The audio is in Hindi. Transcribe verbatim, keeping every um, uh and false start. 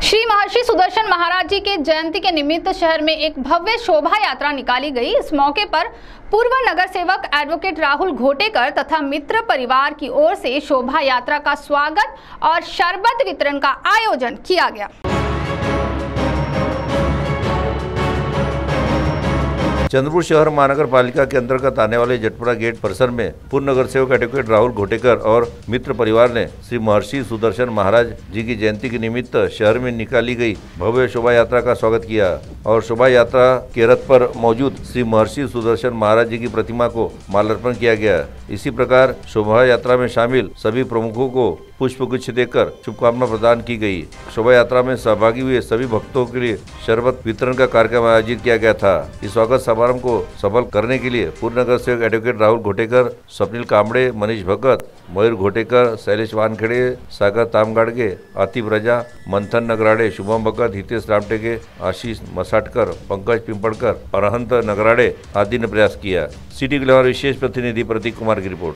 श्री महर्षि सुदर्शन महाराज जी के जयंती के निमित्त शहर में एक भव्य शोभा यात्रा निकाली गई। इस मौके पर पूर्व नगर सेवक एडवोकेट राहुल घोटेकर तथा मित्र परिवार की ओर से शोभा यात्रा का स्वागत और शरबत वितरण का आयोजन किया गया। चंद्रपुर शहर महानगर पालिका के अंतर्गत आने वाले जटपुरा गेट परिसर में पूर्व नगर सेवक एडवोकेट राहुल घोटेकर और मित्र परिवार ने श्री महर्षि सुदर्शन महाराज जी की जयंती के निमित्त शहर में निकाली गई भव्य शोभा यात्रा का स्वागत किया और शोभा यात्रा के रथ पर मौजूद श्री महर्षि सुदर्शन महाराज जी की प्रतिमा को माल्यार्पण किया गया। इसी प्रकार शोभा यात्रा में शामिल सभी प्रमुखों को पुष्प गुच्छ देकर शुभकामना प्रदान की गई। शोभा यात्रा में सहभागी हुए सभी भक्तों के लिए शरबत वितरण का कार्यक्रम आयोजित किया गया था। इस स्वागत समारोह को सफल करने के लिए पूर्व नगर सेवक एडवोकेट राहुल घोटेकर, स्वप्निल कामड़े, मनीष भगत, मयूर घोटेकर, शैलेश वानखेड़े, सागर तामगाड़गे, आतिफ रजा, मंथन नगराड़े, शुभम भगत, हितेश रामटेके, आशीष मसाटकर, पंकज पिंपड़कर और अहंत नगराड़े आदि ने प्रयास किया। सिटी ग्लोबल विशेष प्रतिनिधि प्रतीक कुमार की रिपोर्ट।